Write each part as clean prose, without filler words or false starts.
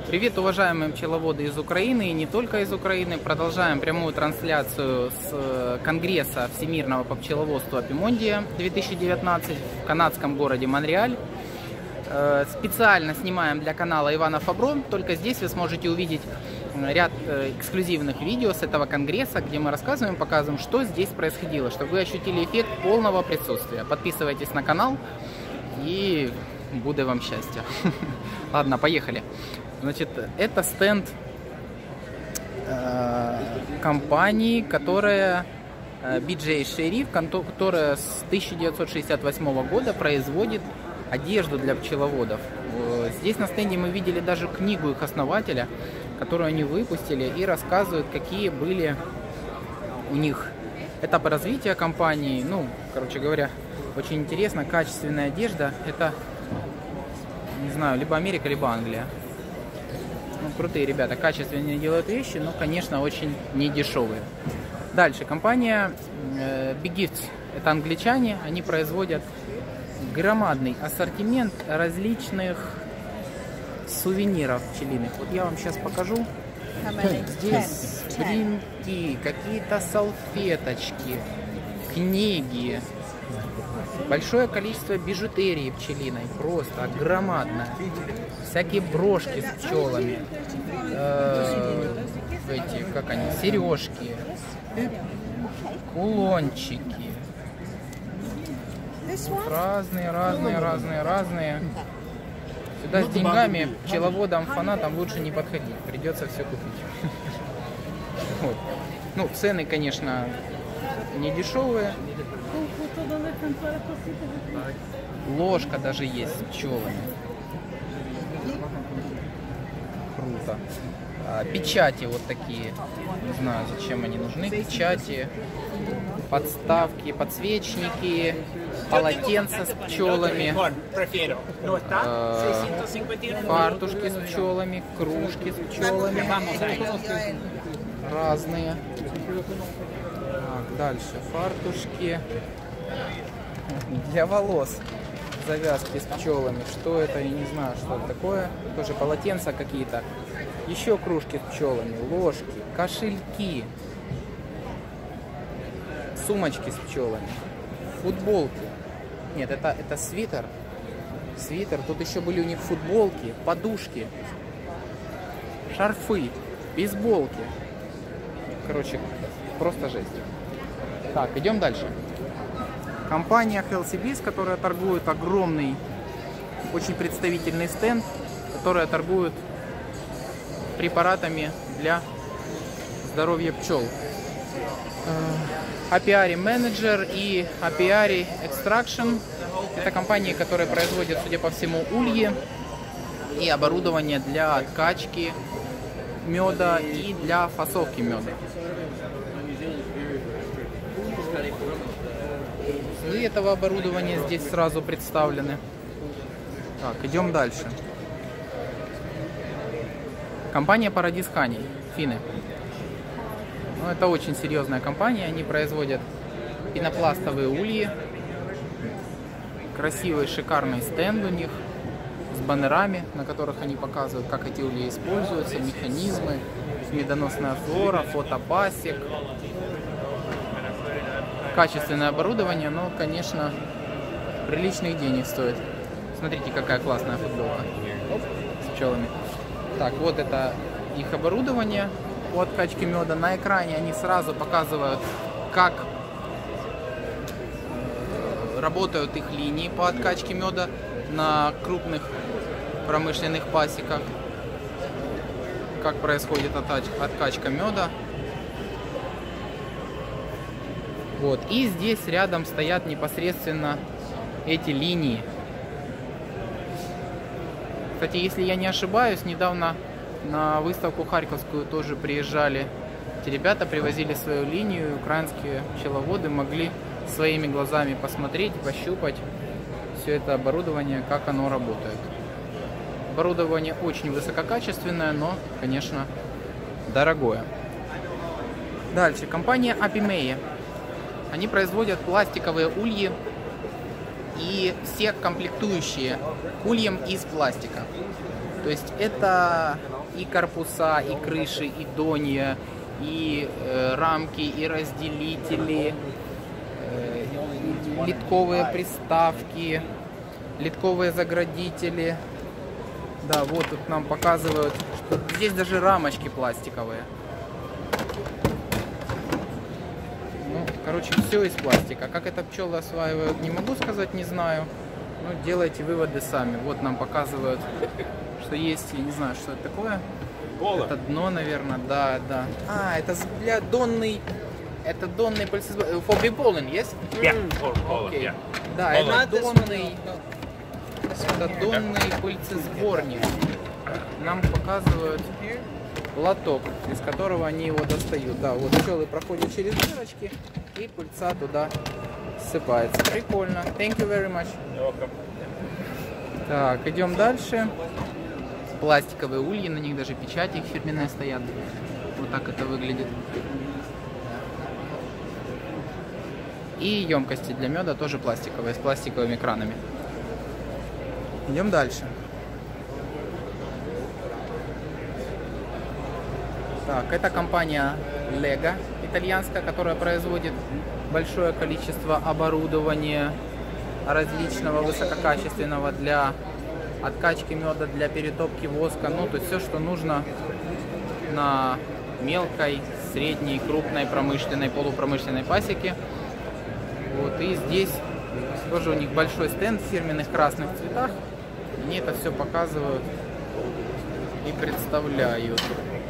Привет, уважаемые пчеловоды из Украины и не только из Украины. Продолжаем прямую трансляцию с Конгресса Всемирного по пчеловодству Апимондия 2019 в канадском городе Монреаль. Специально снимаем для канала Ивана Фабро. Только здесь вы сможете увидеть ряд эксклюзивных видео с этого конгресса, где мы рассказываем, показываем, что здесь происходило, чтобы вы ощутили эффект полного присутствия. Подписывайтесь на канал и буду вам счастья. Ладно, поехали. Значит, это стенд компании, которая BJ Sheriff, которая с 1968 года производит одежду для пчеловодов. Здесь на стенде мы видели даже книгу их основателя, которую они выпустили, и рассказывают, какие были у них этапы развития компании. Ну, короче говоря, очень интересно. Качественная одежда — это, не знаю, либо Америка, либо Англия. Ну, крутые ребята, качественные делают вещи, но, конечно, очень недешевые. Дальше, компания Big Gifts, это англичане, они производят громадный ассортимент различных сувениров пчелиных. Вот я вам сейчас покажу. Здесь бринки, какие-то салфеточки, книги, большое количество бижутерии пчелиной, просто громадное. Всякие брошки с пчелами, как они, сережки, кулончики. Разные. Сюда с деньгами пчеловодам, фанатам лучше не подходить, придется все купить. Вот. Ну, цены, конечно, не дешевые. Ложка даже есть с пчелами. Круто. Печати вот такие. Не знаю, зачем они нужны. Печати, подставки, подсвечники, полотенца с пчелами, фартушки с пчелами, кружки с пчелами. Разные. Так, дальше фартушки для волос. Завязки с пчелами. Что это, я не знаю, что это такое. Тоже полотенца какие-то. Еще кружки с пчелами, ложки, кошельки, сумочки с пчелами, футболки. Нет, это свитер. Свитер. Тут еще были у них футболки, подушки, шарфы, бейсболки. Короче, просто жесть. Так, идем дальше. Компания Healthy Bees, которая торгует огромный, очень представительный стенд, которая торгует препаратами для здоровья пчел. Apiary Manager и Apiary Extraction — это компании, которые производят, судя по всему, ульи и оборудование для откачки меда и для фасовки меда. И этого оборудования здесь сразу представлены. Так, идем дальше. Компания Paradise Honey, финны. Ну, это очень серьезная компания. Они производят пенопластовые ульи. Красивый, шикарный стенд у них с баннерами, на которых они показывают, как эти ульи используются, механизмы, медоносная флора, фотопасек. Качественное оборудование, но, конечно, приличных денег стоит. Смотрите, какая классная футболка. Оп, с пчелами. Так, вот это их оборудование по откачке меда. На экране они сразу показывают, как работают их линии по откачке меда на крупных промышленных пасеках. Как происходит откачка меда. Вот. И здесь рядом стоят непосредственно эти линии. Кстати, если я не ошибаюсь, недавно на выставку Харьковскую тоже приезжали эти ребята, привозили свою линию, и украинские пчеловоды могли своими глазами посмотреть, пощупать все это оборудование, как оно работает. Оборудование очень высококачественное, но, конечно, дорогое. Дальше, компания Apimea. Они производят пластиковые ульи и все комплектующие к ульям из пластика. То есть это и корпуса, и крыши, и донья, и рамки, и разделители, литковые приставки, литковые заградители. Да, вот тут нам показывают, что здесь даже рамочки пластиковые. Ну, короче, все из пластика. Как это пчелы осваивают, не могу сказать, не знаю. Ну, делайте выводы сами. Вот нам показывают, что есть, я не знаю, что это такое. Пола. Это дно, наверное, да, да. А, это для донный. Это донный пыльцесборник. For bee pollen, yes? Yeah, for pollen, Okay. yeah. Да, это донный. Это донный пыльцесборник. Нам показывают лоток, из которого они его достают. Да, вот пчелы проходят через дырочки, и пыльца туда ссыпается. Прикольно. Thank you very much. Так, идем дальше. Пластиковые ульи, на них даже печати их фирменные стоят. Вот так это выглядит. И емкости для меда тоже пластиковые, с пластиковыми кранами. Идем дальше. Так, это компания Lega, итальянская, которая производит большое количество оборудования различного высококачественного для откачки меда, для перетопки воска. Ну, то есть все, что нужно на мелкой, средней, крупной, промышленной, полупромышленной пасеке. Вот, и здесь тоже у них большой стенд в фирменных красных цветах. Они это все показывают и представляют.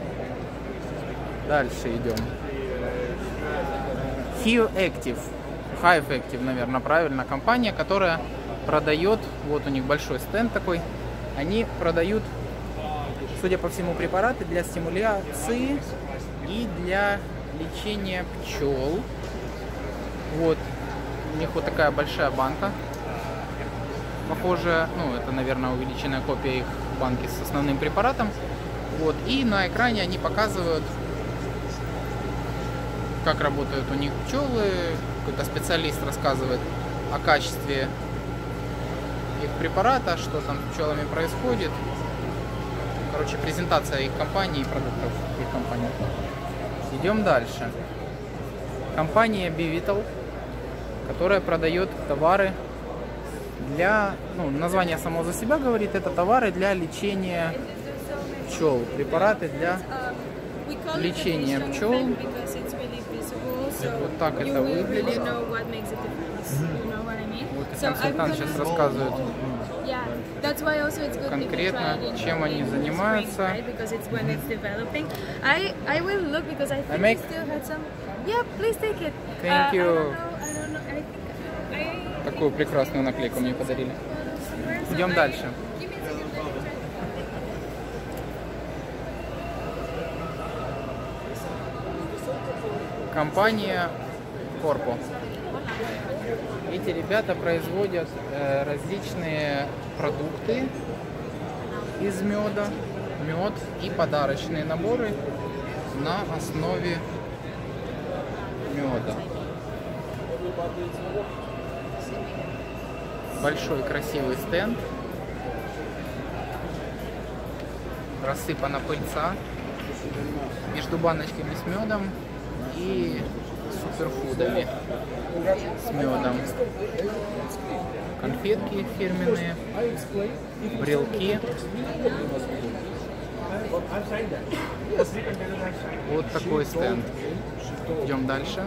Дальше идем. Hive Active, наверное, правильно, компания, которая продает, вот у них большой стенд такой, они продают, судя по всему, препараты для стимуляции и для лечения пчел. Вот, у них вот такая большая банка, похожая, ну, это, наверное, увеличенная копия их банки с основным препаратом. Вот, и на экране они показывают, как работают у них пчелы, какой-то специалист рассказывает о качестве их препарата, что там с пчелами происходит. Короче, презентация их компании и продуктов их компании. Идем дальше. Компания Bevital, которая продает товары для, ну, название само за себя говорит, это товары для лечения пчел, препараты для лечения пчел. Вот так это выглядит. Вот и консультант сейчас рассказывает конкретно, чем они занимаются. Thank you. Такую прекрасную наклейку мне подарили. Идем дальше. Компания Corpo. Эти ребята производят различные продукты из меда, мед и подарочные наборы на основе меда. Большой красивый стенд. Рассыпана пыльца между баночками с медом и суперфудами с медом. Конфетки фирменные, брелки. Вот такой стенд. Идем дальше.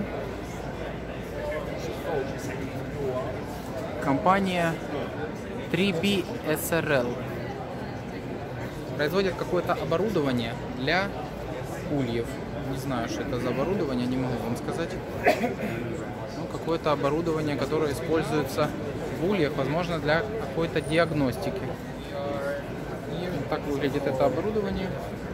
Компания 3B SRL производит какое-то оборудование для ульев. Не знаю, что это за оборудование, не могу вам сказать. Ну, какое-то оборудование, которое используется в ульях, возможно, для какой-то диагностики. Вот так выглядит это оборудование.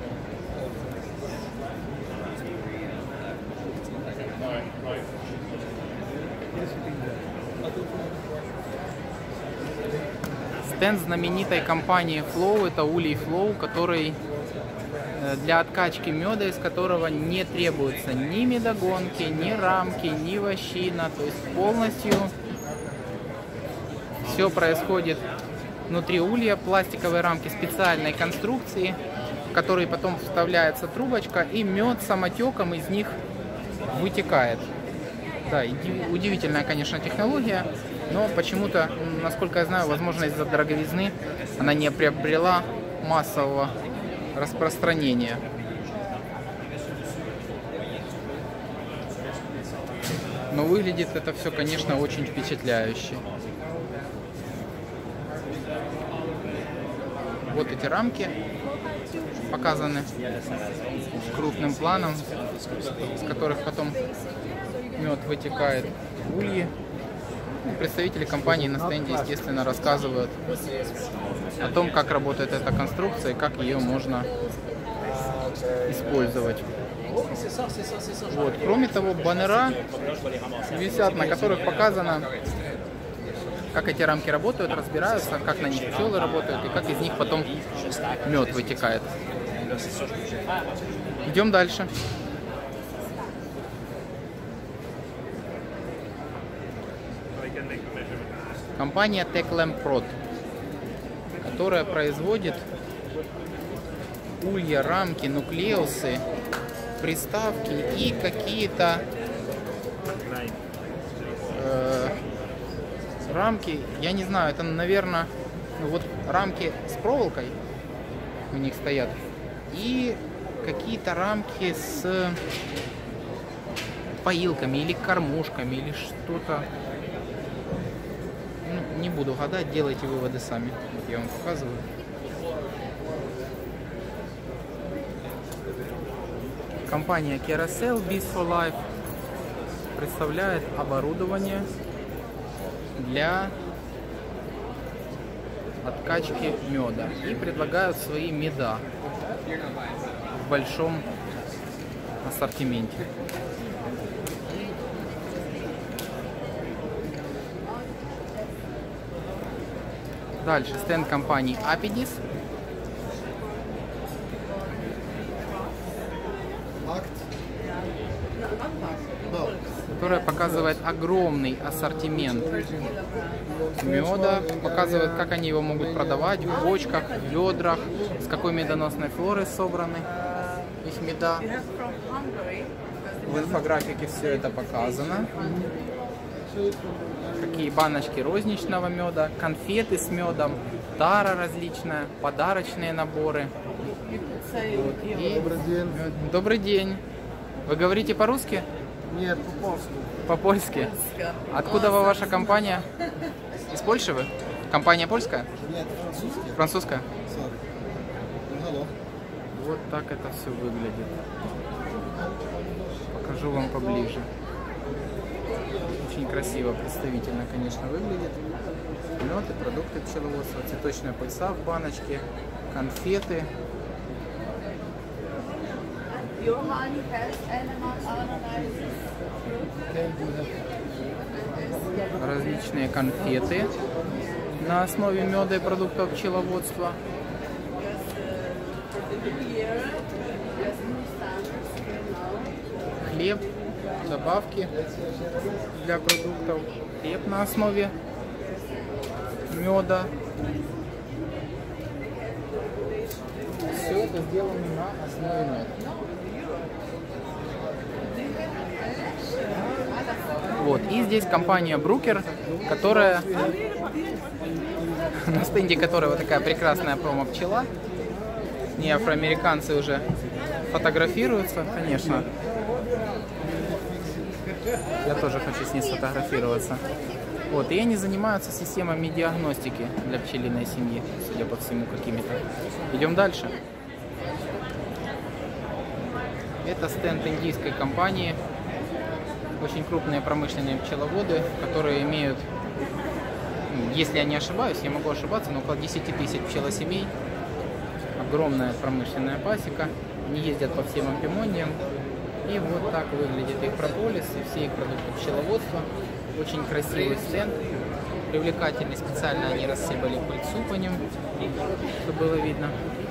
Стенд знаменитой компании Flow, это улей Flow, который для откачки меда, из которого не требуется ни медогонки, ни рамки, ни вощина. То есть полностью все происходит Внутри улья пластиковые рамки специальной конструкции, в которые потом вставляется трубочка, и мед самотеком из них вытекает. Да, удивительная, конечно, технология, но почему-то, насколько я знаю, возможно, из-за дороговизны она не приобрела массового распространения. Но выглядит это все, конечно, очень впечатляюще. Вот эти рамки показаны крупным планом, с которых потом мед вытекает в ульи. Представители компании на стенде, естественно, рассказывают о том, как работает эта конструкция и как ее можно использовать. Вот. Кроме того, баннера висят, на которых показано, как эти рамки работают, разбираются, как на них пчелы работают и как из них потом мед вытекает. Идем дальше. Компания Techlamp Prod, которая производит улья, рамки, нуклеусы, приставки и какие-то рамки, я не знаю, это, наверное, вот рамки с проволокой у них стоят, и какие-то рамки с поилками или кормушками или что-то. Ну, не буду гадать, делайте выводы сами. Вот я вам показываю. Компания Carousel Bees for Life представляет оборудование для откачки меда и предлагают свои меда в большом ассортименте. Дальше стенд компании Apidis. Которая показывает огромный ассортимент меда, показывает, как они его могут продавать в бочках, в ведрах, с какой медоносной флоры собраны их меда. В инфографике все это показано. Какие баночки розничного меда, конфеты с медом, тара различная, подарочные наборы. Вот. И... Добрый день. Добрый день. Вы говорите по-русски? Нет, по-польски. По-польски? Откуда ваша компания? Из Польши вы? Компания польская? Нет, французский. Французская? Алло. Вот так это все выглядит. Покажу вам поближе. Очень красиво, представительно, конечно, выглядит. Мед и продукты пчеловодства, цветочная пыльца в баночке, конфеты. Различные конфеты на основе меда и продуктов пчеловодства. Хлеб, добавки для продуктов, хлеб на основе меда. Все это сделано на основе меда. Вот. И здесь компания Брукер, которая на стенде которой вот такая прекрасная промо-пчела. Не афроамериканцы уже фотографируются, конечно. Я тоже хочу с ней сфотографироваться. Вот, и они занимаются системами диагностики для пчелиной семьи, судя по всему, какими-то. Идем дальше. Это стенд индийской компании. Очень крупные промышленные пчеловоды, которые имеют, если я не ошибаюсь, я могу ошибаться, но около 10 тысяч пчелосемей. Огромная промышленная пасека. Они ездят по всем амфимониям. И вот так выглядит их прополис и все их продукты пчеловодства. Очень красивый стенд, привлекательный. Специально они рассыпали пыльцу по ним, чтобы было видно.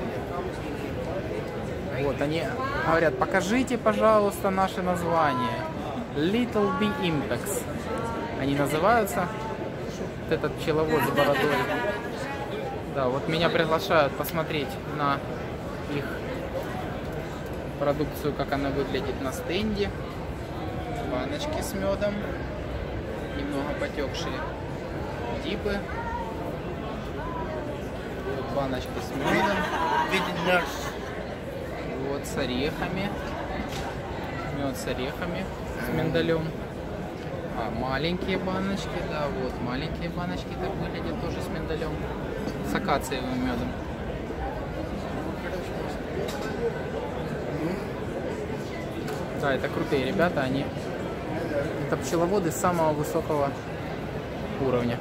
Вот они говорят: покажите, пожалуйста, наше название. Little Bee Impex. Они называются. Вот этот пчеловод с бородой. Да, вот меня приглашают посмотреть на их продукцию, как она выглядит на стенде. Баночки с медом, немного потекшие дипы. Вот баночки с медом. Вот с орехами. Мед с орехами, с миндалем. А маленькие баночки, да, вот маленькие баночки так выглядят тоже с миндалем. С акациевым медом. Да, это крутые ребята, это пчеловоды самого высокого уровня.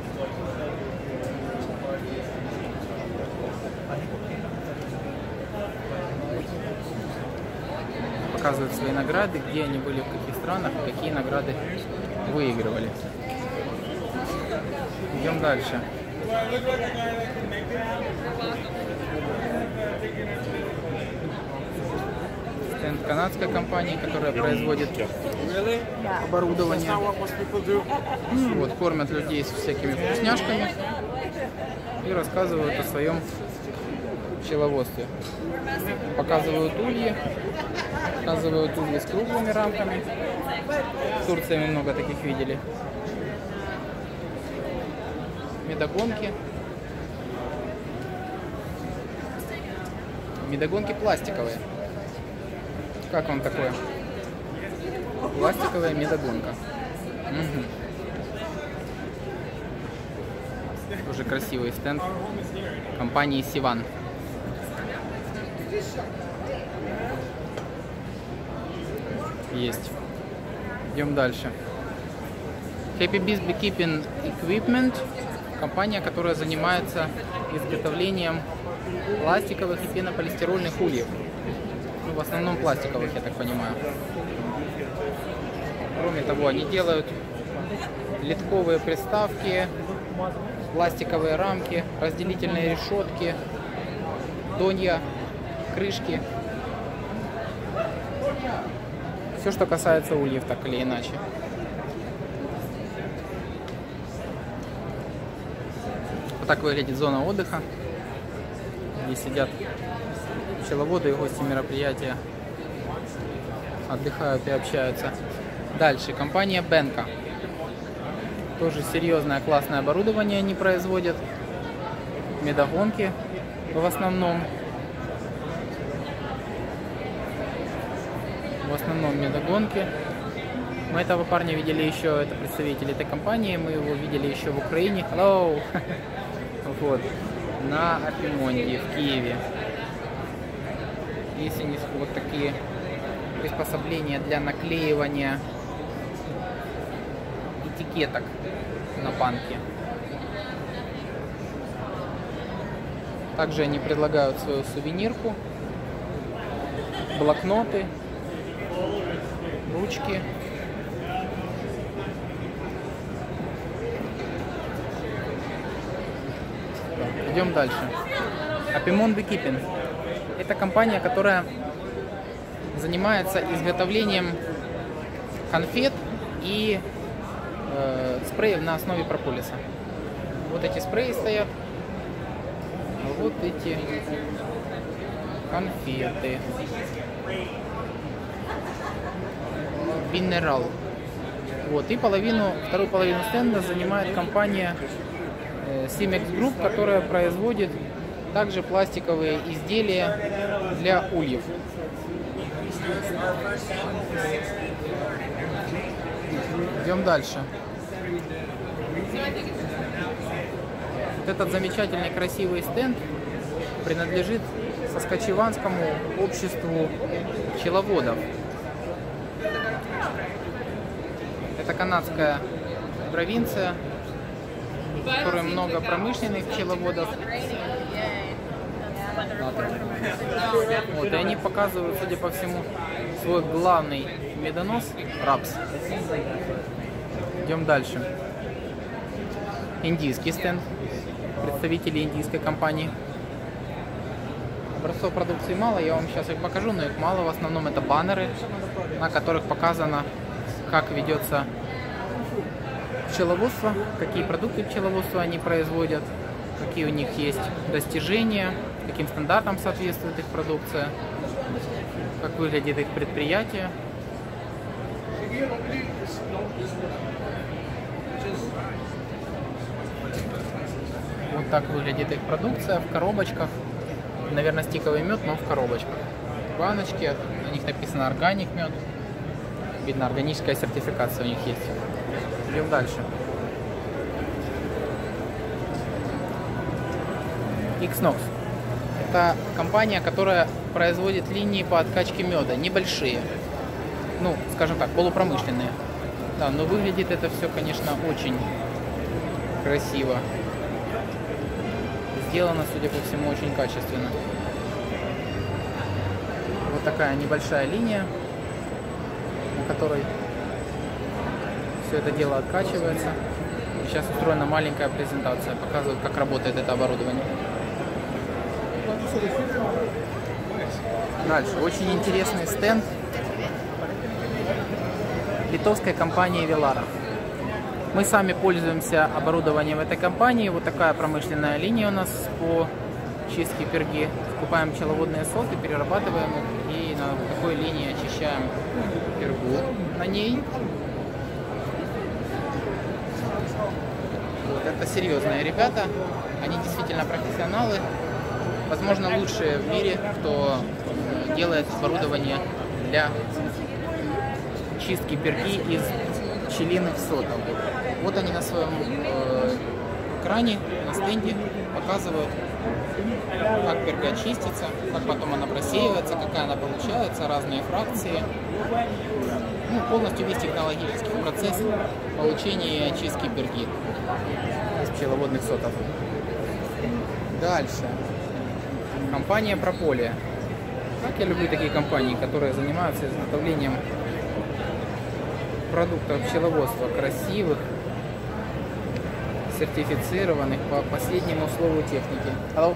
Показывают свои награды, где они были, в каких странах, какие награды выигрывали. Идем дальше. Стенд канадской компании, которая производит оборудование. Вот, кормят людей с всякими вкусняшками и рассказывают о своем пчеловодстве. Показывают ульи. Показывают ульи с круглыми рамками. В Турции мы много таких видели. Медогонки. Медогонки пластиковые. Как вам такое? Пластиковая медогонка. Угу. Тоже красивый стенд компании Сиван. Есть. Идем дальше. Happy Bees Beekeeping Equipment. Компания, которая занимается изготовлением пластиковых и пенополистирольных ульев. Ну, в основном пластиковых, я так понимаю. Кроме того, они делают литковые приставки, пластиковые рамки, разделительные решетки, донья, крышки. Все, что касается ульев, так или иначе. Вот так выглядит зона отдыха, где сидят пчеловоды и гости мероприятия, отдыхают и общаются. Дальше компания Бенка. Тоже серьезное классное оборудование они производят. Медогонки в основном. В основном медогонки. Мы этого парня видели еще, это представитель этой компании, мы его видели еще в Украине. Hello! Вот. На Апимонде в Киеве. Есть у них вот такие приспособления для наклеивания этикеток на банке. Также они предлагают свою сувенирку, блокноты, ручки. Идем дальше. Apimon Beekeeping. Это компания, которая занимается изготовлением конфет и спреев на основе прополиса. Вот эти спреи стоят. Вот эти конфеты. Минерал. Вот. И вторую половину стенда занимает компания Simex Group, которая производит также пластиковые изделия для ульев. Идем дальше. Вот этот замечательный красивый стенд принадлежит Саскачеванскому обществу пчеловодов. Это канадская провинция, в которой много промышленных пчеловодов. Вот, и они показывают, судя по всему, свой главный медонос рапс. Идем дальше. Индийский стенд. Представители индийской компании. Образцов продукции мало, я вам сейчас их покажу, но их мало. В основном это баннеры, на которых показано, как ведется пчеловодство, какие продукты пчеловодства они производят. какие у них есть достижения, каким стандартам соответствует их продукция, как выглядит их предприятие. Вот так выглядит их продукция в коробочках. Наверное, стиковый мед, но в коробочках. Баночки, на них написано органик мед. Видно, органическая сертификация у них есть. Идем дальше. Xnox. Это компания, которая производит линии по откачке меда, небольшие. Ну, скажем так, полупромышленные. Да, но выглядит это все, конечно, очень красиво. Сделано, судя по всему, очень качественно. Вот такая небольшая линия, на которой все это дело откачивается. И сейчас устроена маленькая презентация, показывает, как работает это оборудование. Дальше. Очень интересный стенд литовской компании Velara. Мы сами пользуемся оборудованием этой компании. Вот такая промышленная линия у нас по чистке перги. Скупаем пчеловодные соты, перерабатываем их и на такой линии очищаем пергу на ней. Вот, это серьезные ребята. Они действительно профессионалы. Возможно, лучшие в мире, кто делает оборудование для чистки перги из пчелиных сотов. Вот они на своем экране, на стенде показывают, как перга чистится, как потом она просеивается, какая она получается, разные фракции. Ну, полностью весь технологический процесс получения и очистки перги из пчеловодных сотов. Дальше. Компания Propolia. Как я люблю такие компании, которые занимаются изготовлением продуктов пчеловодства, красивых, сертифицированных по последнему слову техники.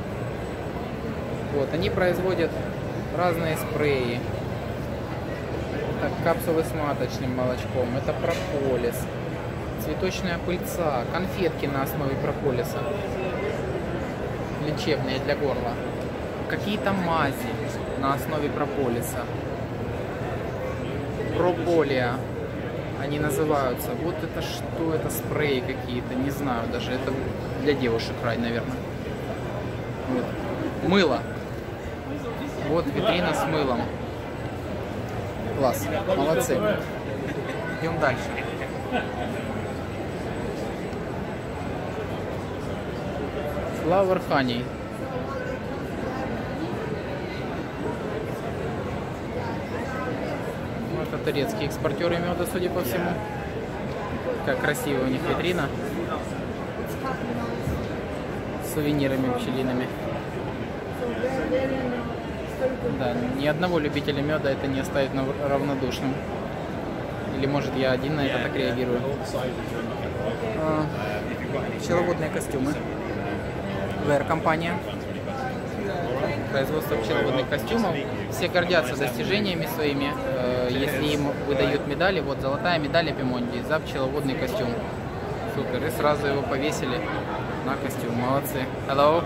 Вот, они производят разные спреи. Это капсулы с маточным молочком, это прополис, цветочная пыльца, конфетки на основе прополиса, лечебные для горла, какие-то мази на основе прополиса, Propolia они называются. Вот это что? Это спреи какие-то, не знаю даже. Это для девушек рай, наверное. Вот. Мыло. Вот витрина с мылом. Класс. Молодцы. Идем дальше. Flower Honey. Это турецкие экспортеры меда, судя по всему. Как красивая у них витрина. С сувенирами пчелиными. Да, ни одного любителя меда это не оставит равнодушным. Или может я один на это так реагирую. Пчеловодные костюмы. VR-компания. Производство пчеловодных костюмов. Все гордятся достижениями своими, если им выдают медали. Вот золотая медаль Эпимонди за пчеловодный костюм. Супер. И сразу его повесили на костюм. Молодцы. Hello.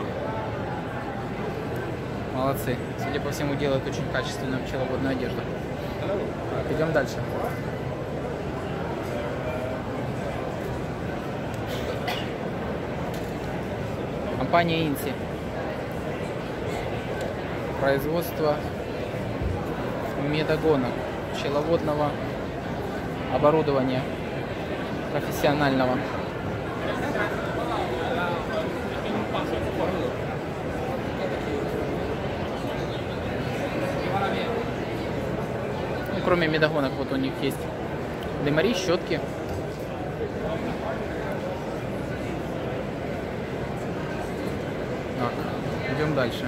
Молодцы. Судя по всему, делают очень качественную пчеловодную одежду. Так, идем дальше. Компания Инси. Производство медогонок, пчеловодного оборудования профессионального. Ну, кроме медогонок, вот у них есть дымари, щетки. Так, идем дальше.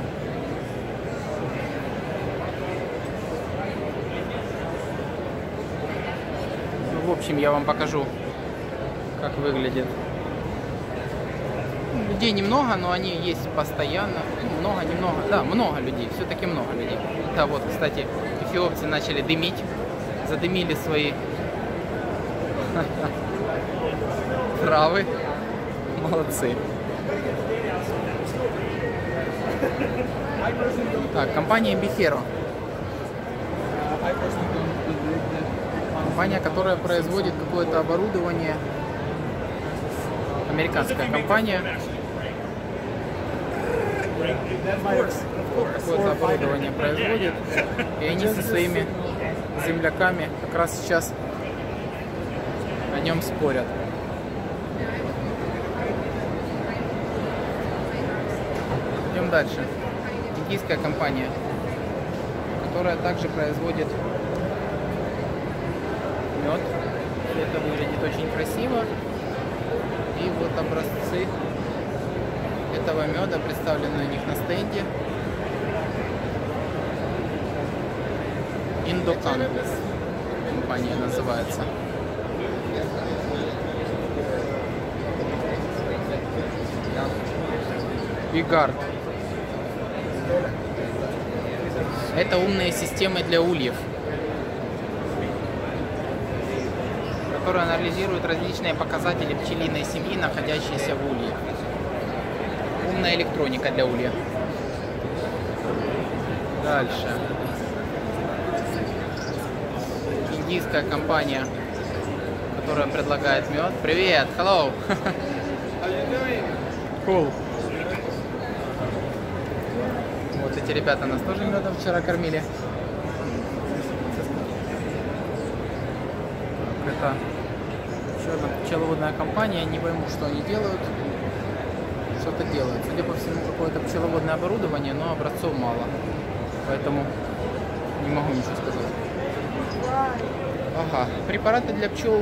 В общем, я вам покажу, как выглядит. Людей немного, но они есть постоянно. Много-немного. Да, много людей. Все-таки много людей. Да, вот, кстати, эфиопцы начали дымить. Задымили свои травы. Молодцы. Так, компания Bifero. Компания, которая производит какое-то оборудование. Американская компания. Какое-то оборудование производит. И они со своими земляками как раз сейчас о нем спорят. Идем дальше. Индийская компания, которая также производит мед. Это выглядит очень красиво. И вот образцы этого меда представлены у них на стенде. Индокан компания называется. Бигард. Это умные системы для ульев, которые анализируют различные показатели пчелиной семьи, находящиеся в улье. Умная электроника для улья. Дальше. Индийская компания, которая предлагает мед. Привет, hello. Cool. Вот эти ребята нас тоже медом вчера кормили. Это еще одна пчеловодная компания. Не пойму, что они делают. Что-то делают. Судя по всему, какое-то пчеловодное оборудование, но образцов мало. Поэтому не могу ничего сказать. Ага, препараты для пчел.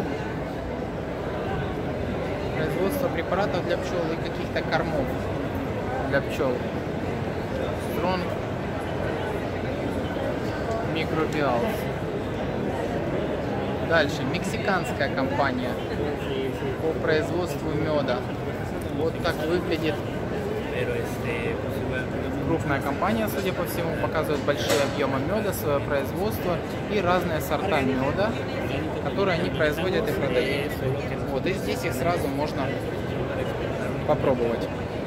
Производство препаратов для пчел и каких-то кормов для пчел. Strong Microbials. Дальше. Мексиканская компания по производству меда. Вот так выглядит. Крупная компания, судя по всему, показывает большие объемы меда, свое производство и разные сорта меда, которые они производят и продают. Вот, и здесь их сразу можно попробовать.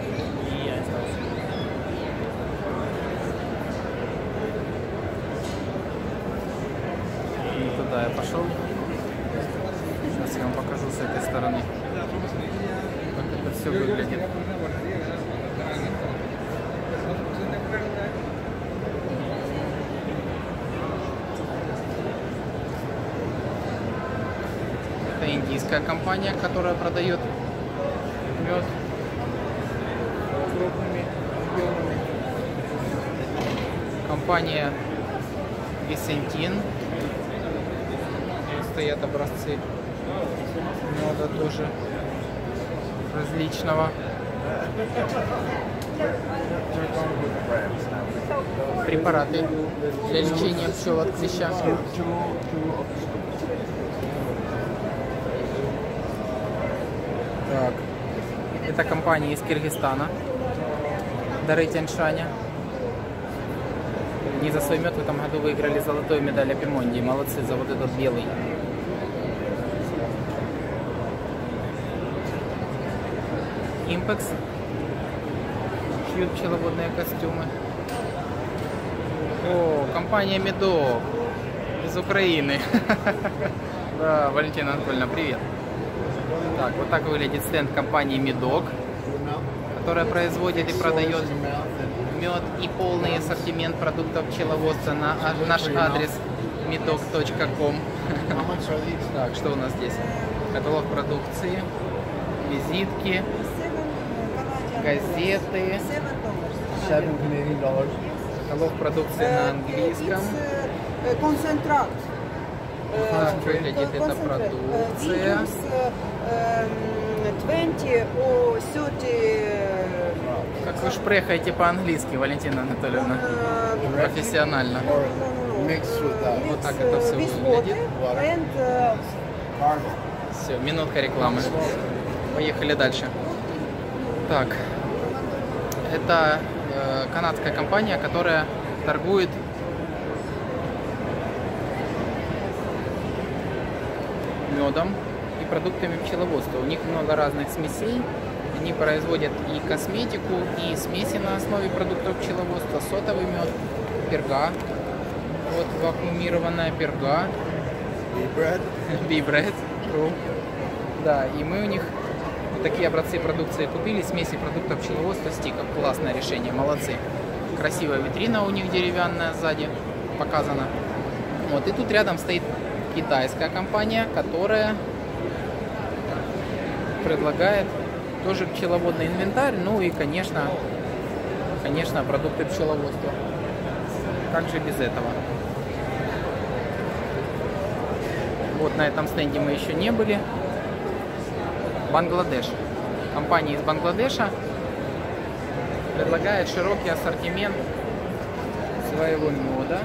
И туда я пошел. Сейчас я вам покажу с этой стороны, как это все выглядит. Это индийская компания, которая продает мед крупными объемами. Компания Висентин. Стоят образцы меда тоже различного. Препараты для лечения пчел от клеща. Так. Это компания из Киргизстана. Дары Тяньшаня. Они за свой мед в этом году выиграли золотую медаль Апимондии. Молодцы за вот этот белый. Импекс. Шьют пчеловодные костюмы. О, компания Медок из Украины. Да, Валентина Анатольевна, привет. Так, вот так выглядит стенд компании Медок, которая производит и продает мед и полный ассортимент продуктов пчеловодства на наш адрес medok.com. Так, что у нас здесь? Каталог продукции, визитки, газеты, каталог продукции на английском. Концентрат. Так выглядит эта продукция. 20 or 30. Как вы шпрехаете по-английски, Валентина Анатольевна? Профессионально. Вот так это все выглядит. Все, минутка рекламы. Поехали дальше. Так, это канадская компания, которая торгует медом и продуктами пчеловодства. У них много разных смесей. Они производят и косметику, и смеси на основе продуктов пчеловодства, сотовый мед, перга, вот вакуумированная перга, bee bread, true. Да, и мы у них вот такие образцы продукции купили, смеси продуктов пчеловодства стиков. Классное решение, молодцы. Красивая витрина у них деревянная сзади показана. Вот, и тут рядом стоит китайская компания, которая предлагает тоже пчеловодный инвентарь, ну и, конечно, продукты пчеловодства. Как же без этого? Вот на этом стенде мы еще не были. Бангладеш. Компания из Бангладеша предлагает широкий ассортимент своего меда.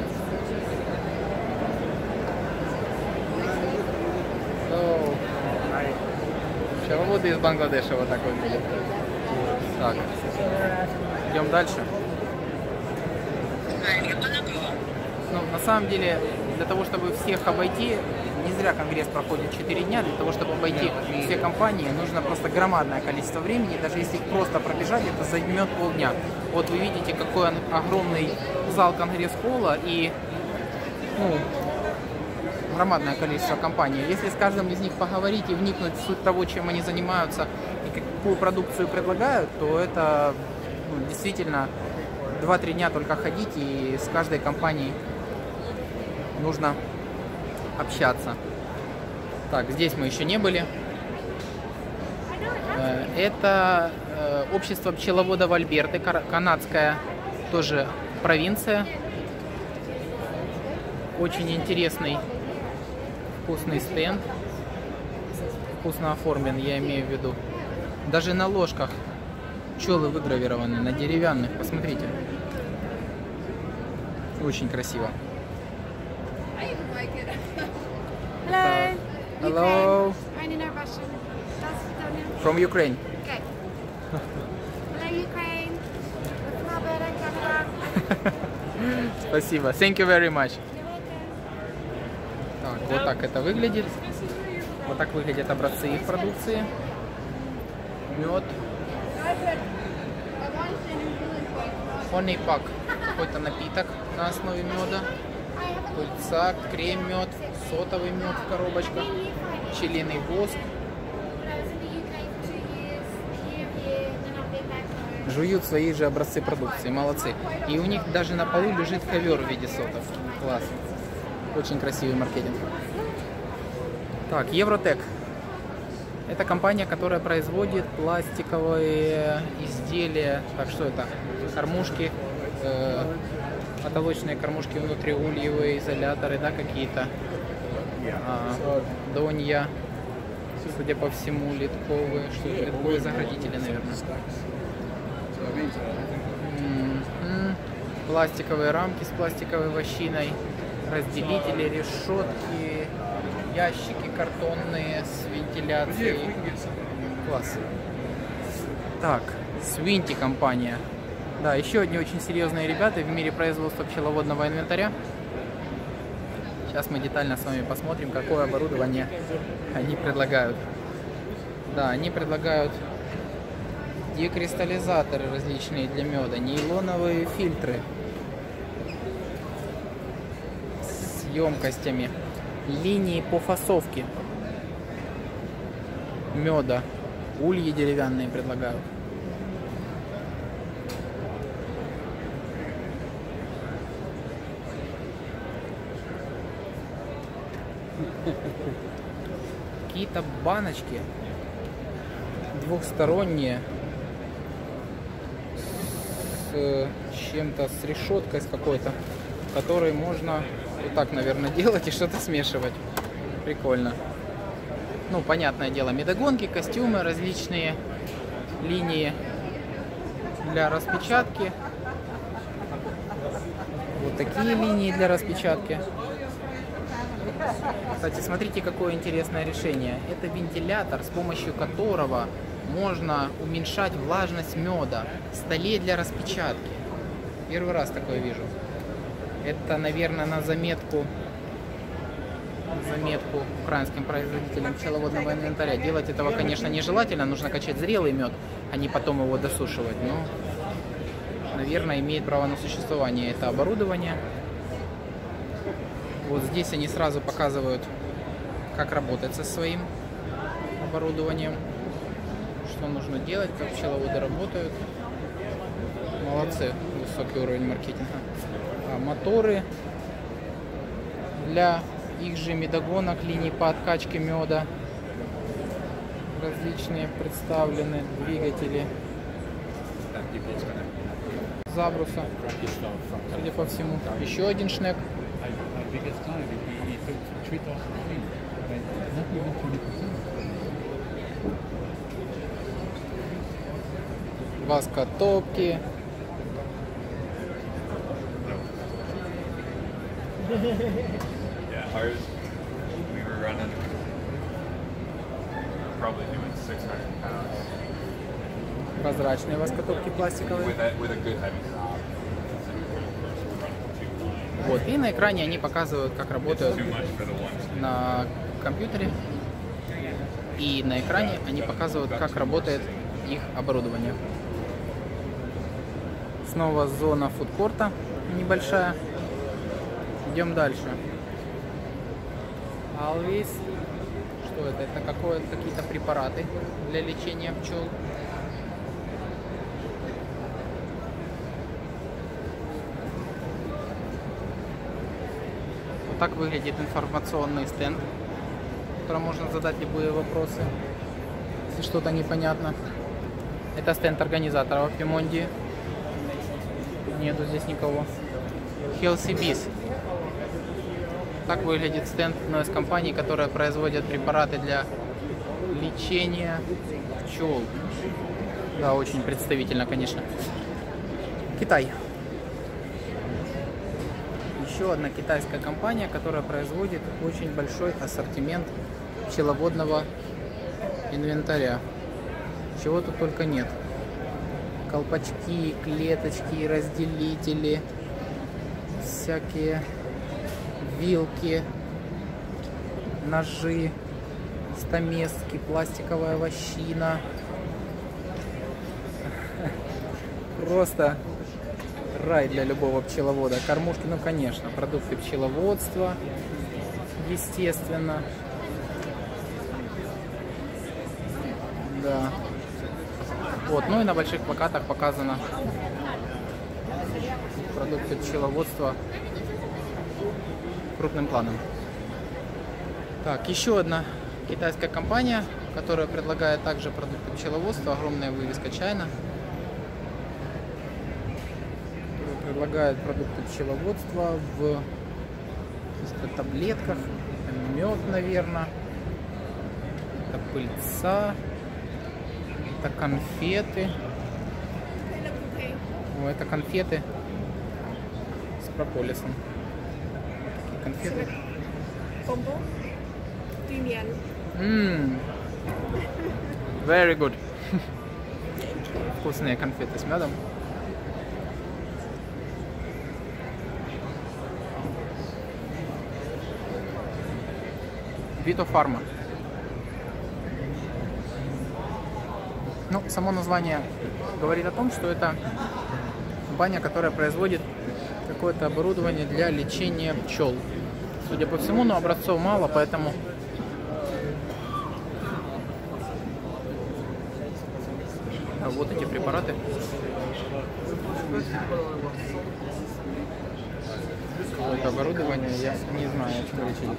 Пчеловоды из Бангладеша вот так выглядят. Так, идем дальше. Ну, на самом деле, для того, чтобы всех обойти, не зря конгресс проходит 4 дня, для того, чтобы обойти все компании, нужно просто громадное количество времени. Даже если их просто пробежать, это займет полдня. Вот вы видите, какой он огромный зал конгресс-холла и громадное количество компаний. Если с каждым из них поговорить и вникнуть в суть того, чем они занимаются и какую продукцию предлагают, то это действительно 2-3 дня только ходить, и с каждой компанией нужно общаться. Так, здесь мы еще не были. Это общество пчеловодов Альберты, канадская тоже провинция. Очень интересный, вкусный стенд. Вкусно оформлен, я имею в виду. Даже на ложках пчелы выгравированы, на деревянных. Посмотрите. Очень красиво. Hello. Hello. I only know Russian. That's From Ukraine. okay. Hello, Ukraine. With Alberta, Canada. Спасибо. Thank you very much. You're welcome. Так, вот так это выглядит. Вот так выглядят образцы их продукции. Мед. Honey Pack. Какой-то напиток на основе меда. Пыльца, крем-мед, сотовый мед в коробочках, пчелиный воск. Жуют свои же образцы продукции, молодцы. И у них даже на полу лежит ковер в виде сотов. Класс. Очень красивый маркетинг. Так, Евротек. Это компания, которая производит пластиковые изделия. Так, что это? Кормушки, потолочные кормушки внутриульевые, изоляторы, да, какие-то. Донья, судя по всему, литковые, что-то литковые заградители, наверное. Пластиковые рамки с пластиковой вощиной, разделители, решетки, ящики картонные с вентиляцией. Класс. Так, Свинти компания. Да, еще одни очень серьезные ребята в мире производства пчеловодного инвентаря. Сейчас мы детально с вами посмотрим, какое оборудование они предлагают. Да, они предлагают декристаллизаторы различные для меда, нейлоновые фильтры с емкостями, линии по фасовке меда, ульи деревянные предлагают. Какие-то баночки двухсторонние с чем-то, с решеткой с какой-то, которой можно вот так, наверное, делать и что-то смешивать. Прикольно. Ну, понятное дело, медогонки, костюмы, различные линии для распечатки. Вот такие линии для распечатки. Кстати, смотрите, какое интересное решение. Это вентилятор, с помощью которого можно уменьшать влажность меда в столе для распечатки. Первый раз такое вижу. Это, наверное, на заметку украинским производителям пчеловодного инвентаря. Делать этого, конечно, нежелательно. Нужно качать зрелый мед. а не потом его досушивать. Но, наверное, имеет право на существование это оборудование. Вот здесь они сразу показывают, как работать со своим оборудованием, что нужно делать, как пчеловоды работают. Молодцы, высокий уровень маркетинга. Моторы для их же медогонок, линий по откачке меда различные представлены, двигатели Забруса, судя по всему. Еще один шнек. Воскотопки. Yeah, ours, we were running, probably doing 600 pounds Прозрачные воскотопки пластиковые. with a good heavy stop. Вот, и на экране они показывают, как работают Too much for the one. на компьютере. И на экране они показывают, как работает их оборудование. Снова зона фудкорта небольшая. Идем дальше. Always. Что это? Это какие-то препараты для лечения пчел. Вот так выглядит информационный стенд, в котором можно задать любые вопросы, если что-то непонятно. Это стенд организатора в Пимонде. Нету здесь никого. Healthy Bees. Так выглядит стенд одной из компаний, которая производит препараты для лечения пчел. Да, очень представительно, конечно. Китай. Еще одна китайская компания, которая производит очень большой ассортимент пчеловодного инвентаря. Чего тут только нет. Колпачки, клеточки, разделители, всякие вилки, ножи, стамески, пластиковая вощина. Просто рай для любого пчеловода. Кормушки, ну конечно, продукты пчеловодства, естественно. Да. Вот, ну и на больших плакатах показано продукты пчеловодства крупным планом. Так, еще одна китайская компания, которая предлагает также продукты пчеловодства. Огромная вывеска China. Предлагает продукты пчеловодства в таблетках. Мед, наверное. Это пыльца. Это конфеты. О, это конфеты с прополисом. Конфеты. Very good. Вкусные конфеты с медом. Витофарма. Ну, само название говорит о том, что это компания, которая производит какое-то оборудование для лечения пчел. Судя по всему, но образцов мало, поэтому вот эти препараты. Какое-то оборудование, я не знаю, что лечить.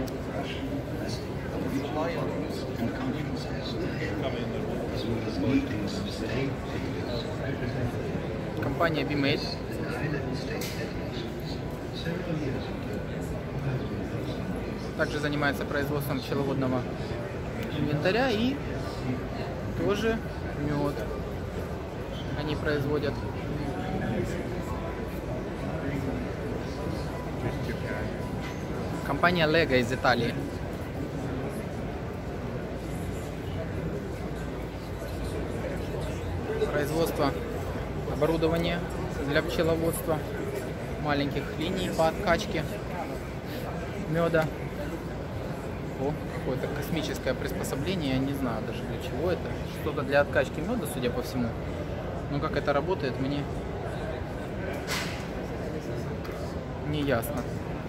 Компания B-Made. Также занимается производством пчеловодного инвентаря и тоже мед они производят. Компания Lega из Италии. Производство оборудования для пчеловодства, маленьких линий по откачке меда. Ого, какое-то космическое приспособление, я не знаю даже для чего это. Что-то для откачки меда, судя по всему. Но как это работает, мне не ясно.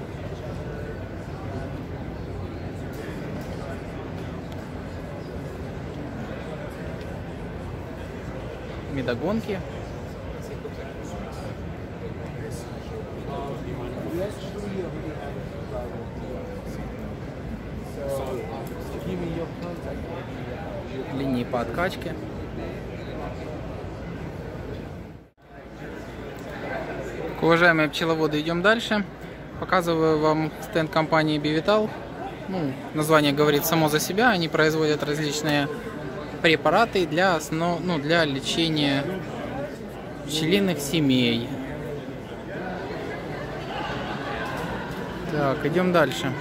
Медогонки. Линии по откачке. Уважаемые пчеловоды, идем дальше. Показываю вам стенд компании Bivital. Ну, название говорит само за себя. Они производят различные препараты для для лечения пчелиных семей. Так, идем дальше.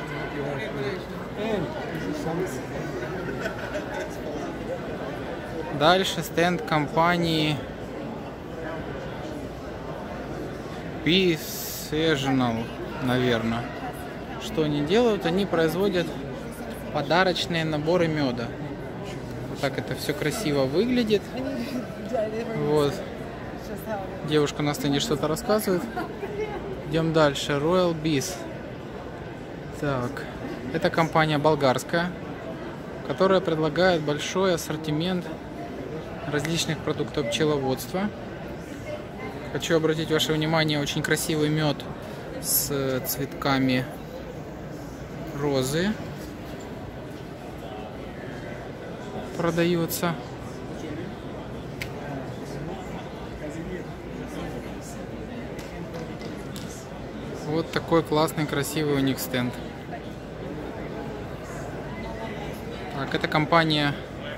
Дальше стенд компании Seasonal, наверное. Что они делают? Они производят подарочные наборы меда. Вот так это все красиво выглядит. Вот. Девушка на стенде что-то рассказывает. Идем дальше. Royal Bees. Так. Это компания болгарская, которая предлагает большой ассортимент различных продуктов пчеловодства. Хочу обратить ваше внимание, очень красивый мед с цветками розы продается. Вот такой классный, красивый у них стенд. Так, это компания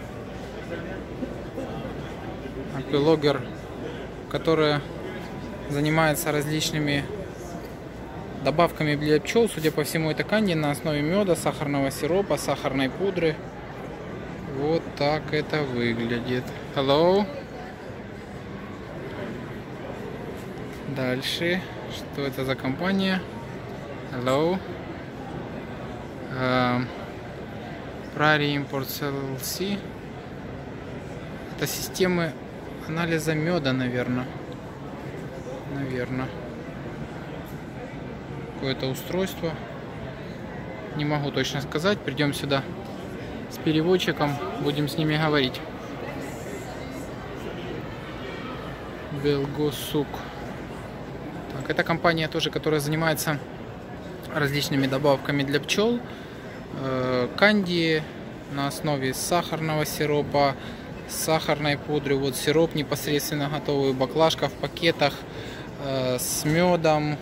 Apilogger, которая занимается различными добавками для пчел. Судя по всему, это канди на основе меда, сахарного сиропа, сахарной пудры. Вот так это выглядит. Hello. Дальше. Что это за компания? Hello. Prairie Imports LLC. Это системы анализа меда, наверное. Какое-то устройство. Не могу точно сказать. Придем сюда с переводчиком. Будем с ними говорить. Белгосук. Так, это компания тоже, которая занимается различными добавками для пчел. Канди на основе сахарного сиропа, сахарной пудры. Вот сироп непосредственно готовый, баклажка в пакетах с медом.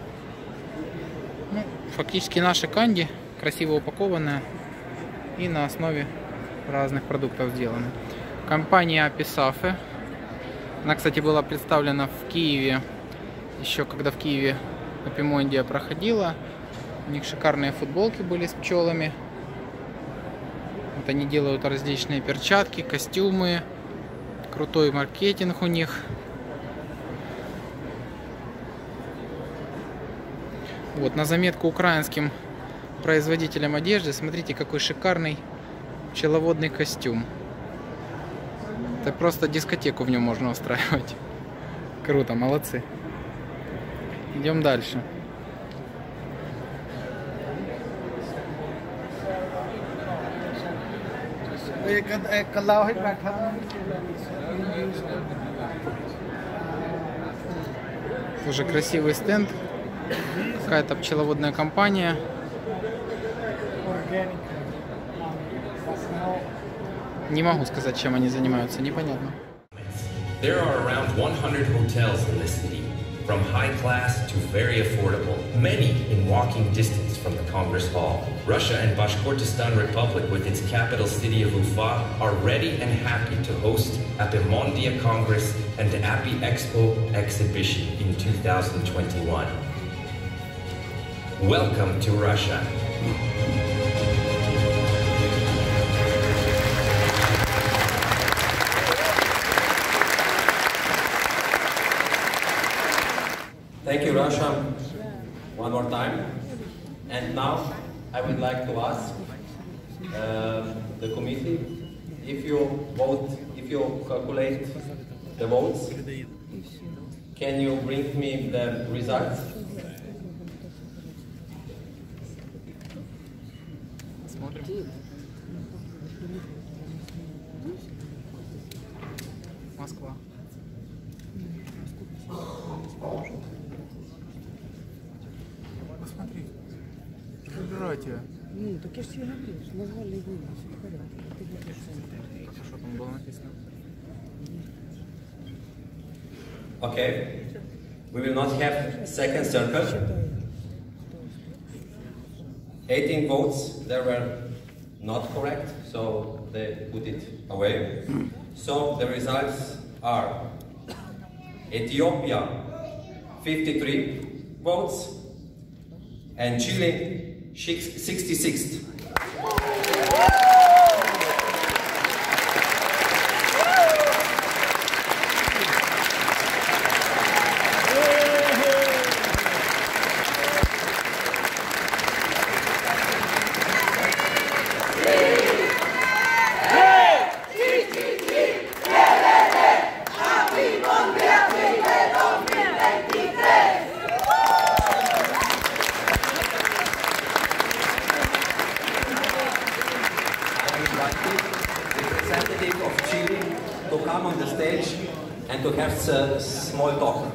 Ну, фактически наши канди, красиво упакованные и на основе разных продуктов сделаны. Компания Apisafe. Она, кстати, была представлена в Киеве, еще когда в Киеве Апимондия проходила. У них шикарные футболки были с пчелами. Вот они делают различные перчатки, костюмы. Крутой маркетинг у них. Вот, на заметку украинским производителям одежды. Смотрите, какой шикарный пчеловодный костюм. Это просто дискотеку в нем можно устраивать. Круто, молодцы. Идем дальше. Тоже красивый стенд. Какая-то пчеловодная компания. Не могу сказать, чем они занимаются, непонятно. There are around 100 hotels in the city, from high class to very affordable, many in walking distance from the Congress Hall. Russia and Bashkortostan Republic, with its capital city of Ufa, are ready and happy to host Apimondia Congress and the Api Expo exhibition in 2021. Welcome to Russia. Thank you, Russia, one more time. And now I would like to ask the committee. If you calculate the votes, can you bring me the results? Смотрим. Москва. Посмотри. Выбирайте. Ну, так я же тебе говорю, что назвали его, все в порядке. Ты говоришь, А что там было написано? Okay. We will not have second circle. 18 votes, they were not correct, so they put it away. So the results are Ethiopia 53 votes and Chile 66. Representative of Chile to come on the stage and to have a small talk.